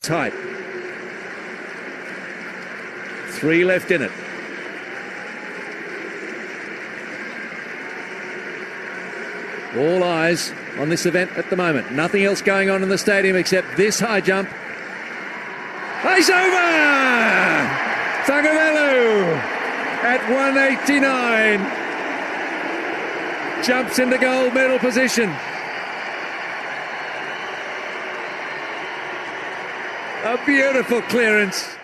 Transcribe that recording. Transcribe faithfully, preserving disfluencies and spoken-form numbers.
Tight. Three left in it. All eyes on this event at the moment. Nothing else going on in the stadium except this high jump. It's over! Thangavelu at one eighty-nine jumps into gold medal position. A beautiful clearance.